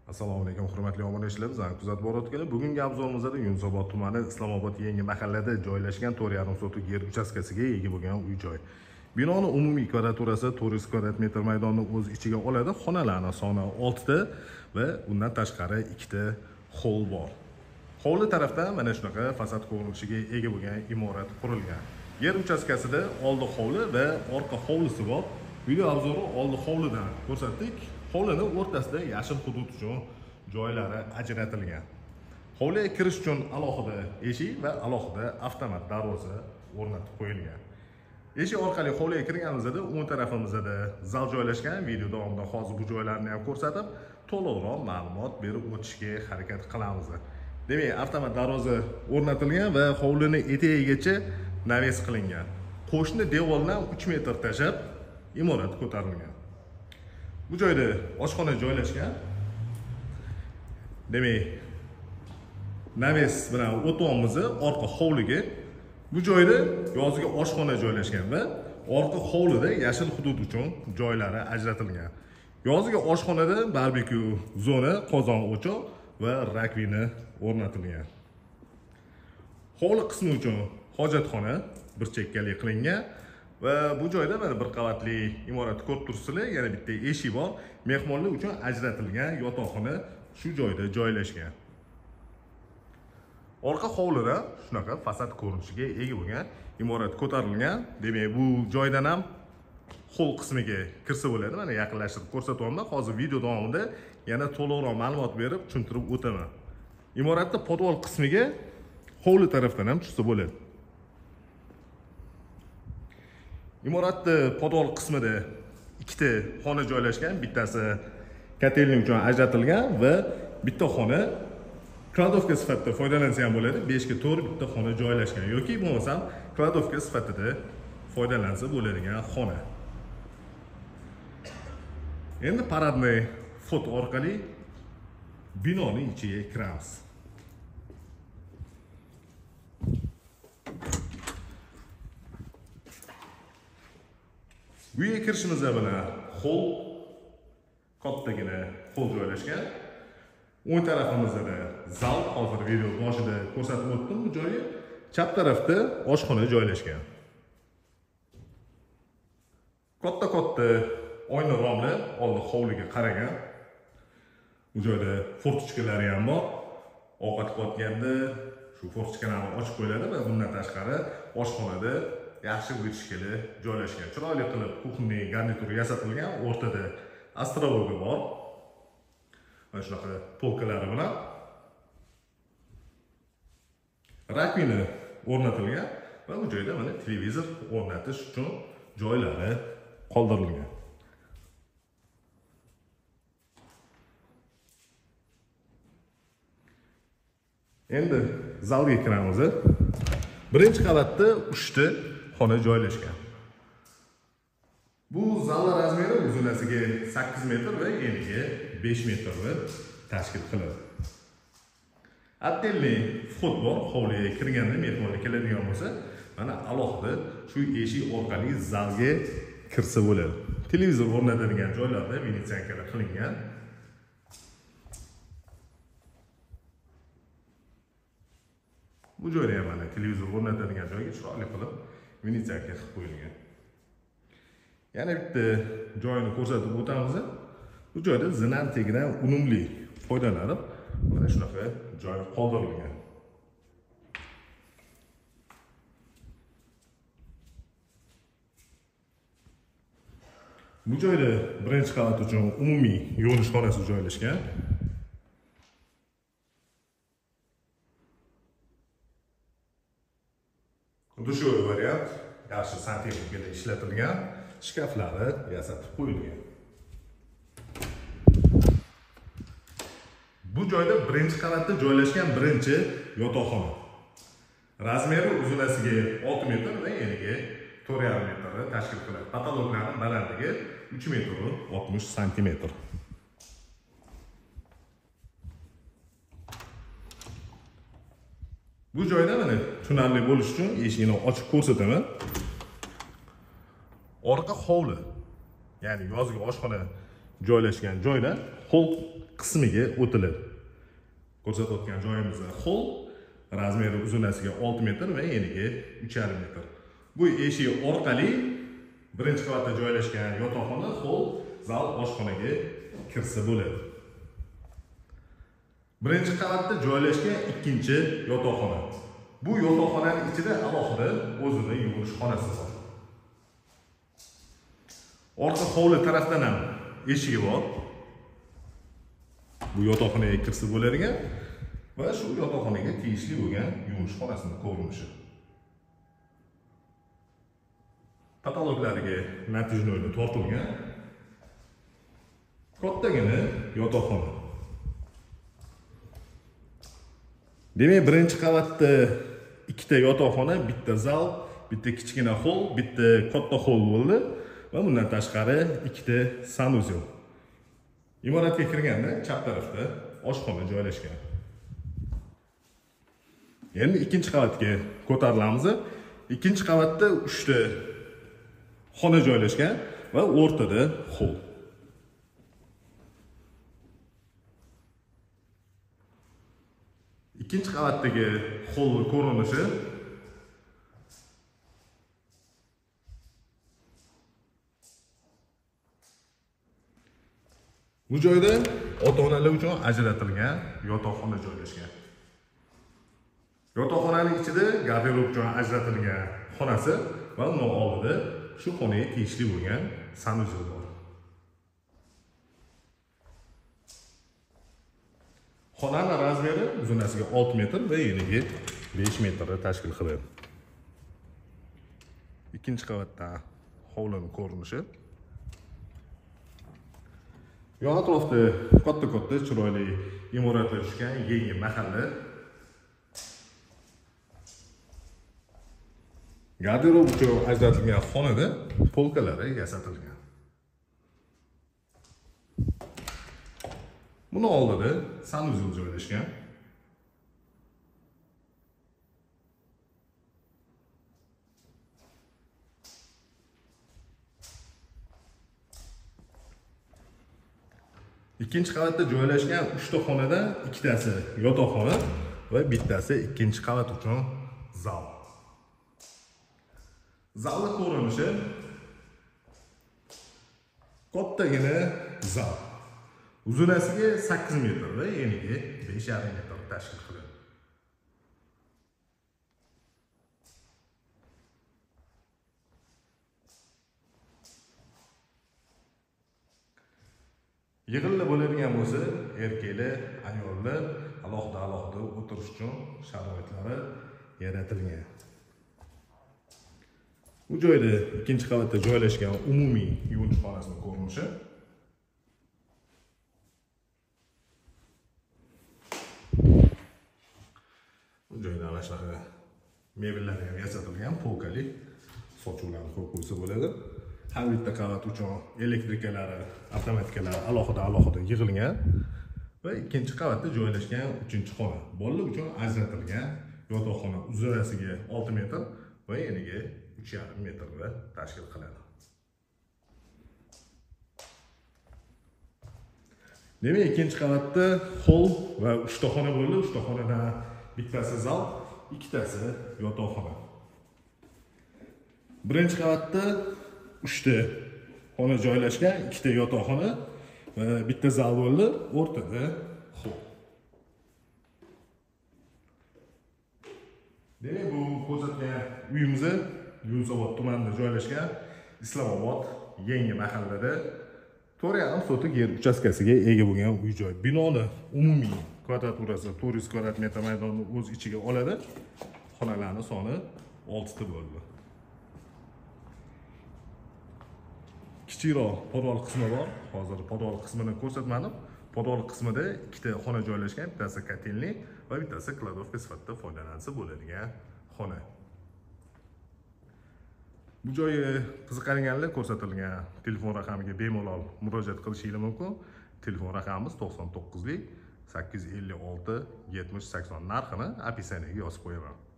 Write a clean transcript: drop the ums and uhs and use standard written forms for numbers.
Assalomu alaykum hurmatli obunachilar, bizani kuzatib borayotganlar. Bugungi obzorimizda Yunusobod tumani Islomobod yangi mahallada joylashgan 4,5 sotix yer uchastkasiga ega bo'lgan uy-joy. Binoning umumiy kvadraturasi 400 kvadrat metr maydonni o'z ichiga oladi. Xonalarning soni 6 ta va undan tashqari 2 ta hol bor. Hovli tarafdan mana shunaqa fasad ko'rinishiga ega bo'lgan imorat qurilgan. Yer uchastkasida oldi hovli va orqa hovlisi bor. Video obzori oldi hovlidan ko'rsatdik. Hovlining o'rtasida yashil hudud uchun joylari ajratilgan. Hovliga kirish uchun alohida eshik va alohida avtomat darvoza o'rnatib qo'yilgan. Eshik orqali hovliga kirganimizda o'ng tarafimizda zal joylashgan. Video davomida hozir bu joylarni ham ko'rsatib, to'liqroq ma'lumot berib o'tishga harakat qilamiz. Demak, avtomat darvoza o'rnatilgan va hovlining etagigacha naves qilingan. Qo'shni devordan 3 metr tashlab imorat ko'tarilgan. Bu joyda oshxona joylashgan. Demak, naves bilan o'tamiz orqa hovliga. Bu joyda yozgi oshxona joylashgan va orqa hovlida yashil hudud uchun joylari ajratilgan. Yozgi oshxonada barbekyu zona, qozon o'choq va rakvina o'rnatilgan. Hovli qismi uchun hojatxona bir chekkali qilingan. Va bu joyda mana bir qavatli imorat ko'rib turibsizlar, yana bitta eshik bor. Mehmonlar uchun ajratilgan yotoqxona shu joyda joylashgan. Orqa hovlida shunaqa fasad ko'rinishiga ega bo'lgan imorat ko'tarilgan. Demak, bu joydan ham hol qismiga kirsa bo'ladi. Mana yaqinlashtirib ko'rsatyapman. Hozir video davomida yana to'liqroq ma'lumot berib tushuntirib o'taman. Imoratning podvol qismiga hovli tarafdan ham tushsa bo'ladi. Imoratning podvol qismida 2 ta xona joylashgan, bittasi kotelnik uchun ajratilgan va bitta xona kladovka sifatida foydalansa ham bo'ladi. 5 ga 4 bitta xona joylashgan yoki bo'lmasam kladovka sifatida foydalansa bo'ladigan xona. Endi paradniy foto orqali binoning ichiga kiramiz. Uyga kirishimiz bilan hol, kattagina hol joylashgan. O'ng tarafimizda zal, hozir video boshida ko'rsatib o'tdim bu joyi. Chap tarafda oshxona joylashgan. Katta oyna romli oldi hovliga qaragan. Bu joyda fortichkalari ham bor. Ovqat qotganda shu fortichkalarni ochib qo'yiladi va bundan tashqari oshxonada yaxshi g'ishkali joylashgan. Chiroyli qilib kuxniy garnituri yasatilgan. O'rtada astrologi bor. Mana shunaqa polkalari bilan rakvina o'rnatilgan va bu joyda mana televizor o'rnatish uchun joylari qoldirilgan. Endi zalga kiramiz. Birinchi qavatda 3 ta xona joylashgan. Bu zallar razmeri uzunasiga 8 metr va eniga 5 metrni tashkil qiladi. Отдельный vxod bor. Hovliga kirganda mehmonlar keladigan bo'lsa, mana alohida shu eshik orqali zalga kirsa bo'ladi. Televizor o'rnatilgan joylarda venetsiyankalar qilingan. Bu joyda ham mana televizor o'rnatilgan joyga chiroyli qilib venetsiyanka qilib qo'yilgan. Yana bitta joyini ko'rsatib o'tamiz. Bu joyda zinan tegidan unumli foydalanib, mana shunaqa joy qoldirilgan. Bu joyda birinchi qavat uchun umumiy yuvinish xonasi joylashgan. Dushoy variant, yaxshi santexnikada ishlatilgan, shkaflari yasatib qo'yilgan. Bu joyda birinchi qavatda joylashgan birinchi yotoqxona. Razmeri uzunasiga 6 metr va eniga 4,5 metr tashkil qiladi. Patologlarning balandligi 3 metr 60 santimetr. Bu joyda mana tushunarli bo'lish uchun eshikni ochib ko'rsataman. Orqa hovli, ya'ni yozgi oshxona joylashgan joyda hol qismiga o'tiladi. Ko'rsatayotgan joyimizda hol razmeri uzunasiga 6 metr va eniga 3,5 metr. Bu eshik orqali birinchi qavatda joylashgan yotoqxona, hol, zal, oshxonaga kirsa bo'ladi. Birinchi qavatda joylashgan ikkinchi yotoqxona. Bu yotoqxonaning ichida alohida o'zini yuvinish xonasi bor. Orqa hovli tarafdan ham eshigi bor. Bu yotoqxonaga kirsa bo'ladigan va shu yotoqxonaga tegishli bo'lgan yuvinish xonasining ko'rinishi. Patologlariga natijno'yni tortilgan kattagina yotoqxona. Demak, birinchi qavatda ikkita yotoqxona, bitta zal, bitta kichkina hol, bitta katta hol bo'ldi va bundan tashqari ikkita sanuzel. Imoratga kirganda chap tarafda oshxona joylashgan. Endi ikkinchi qavatga ko'tarilamiz. Ikkinchi qavatda 3 ta xona joylashgan va o'rtada hol. Ikkinchi qavatdagi hol ko'rinishi bu joyda ota-onalar uchun ajratilgan yotoqxona joylashgan. Yotoqxonaning ichida garderob uchun ajratilgan xonasi va uning oldida shu xonaga tegishli bo'lgan sanuzel bor. Xonaning razmeri uzunasiga 6 metr va eniga 5 metrni tashkil qiladi. Ikkinchi qavatda hovlining ko'rinishi. Yon atrofda katta-katta chiroyli imoratlar tushgan yangi mahalla. Garderob uchun ajratilgan xonada polkalari yasatilgan. Buni oldida sanuzel joylashgan. Ikkinchi qavatda joylashgan 3 ta xonadan ikkitasi yotoqxona va bittasi ikkinchi qavat uchun zal. Zalning ko'rinishi kattagina zal. Uzunasiga 8 metr va eniga 5,5 metr tashkil qiladi. Yig'inlar bo'ladigan bo'lsa, erkaklar, ayollar alohida o'tirish uchun sharoitlari yaratilgan. Bu joyda ikkinchi qavatda joylashgan umumiy yuvinish xonasining ko'rinishi. Bu joyda ana shunaqa mebellar ham yasatilgan, polkali sochuvlarni qo'yib qo'ysa bo'ladi. Har bitta qavat uchun elektrikalari, avtomatikalari alohida yig'ilgan va ikkinchi qavatda joylashgan 3-xona. Bolalar uchun ajratilgan yotoqxona uzunasiga 6 metr va eniga 3,5 metrni tashkil qiladi. Demak, ikkinchi qavatda hol va 3 ta xona bo'ldi. 3 ta xonadan bittasi zal, ikkitasi yotoqxona. Birinchi qavatda 3 ta xona joylashgan, 2 ta yotoqxona va bitta zal bo'ldi, o'rtada hol. Demak, bu ko'rsatgan uyimiz Yunusobod tumanida joylashgan Islomobod yangi mahallada 4,5 sotik yer uchastkasiga ega bo'lgan uy-joy. Binoni umumiy kvadraturasi 400 kvadrat metr maydonni o'z ichiga oladi. Xonalarning soni 6 ta bo'ldi. Kichikroq podval qismi bor. Hozir podval qismini ko'rsatmadim. Podval qismida 2 ta xona joylashgan, bittasi kotelnik va bittasi kladovka sifatida foydalansa bo'ladigan xona. Bu joyga qiziqadiganlar ko'rsatilgan telefon raqamiga bemalol murojaat qilishingiz mumkin. Telefon raqamimiz 99 856 70 80. Narxini opisiyaga yozib qo'yaman.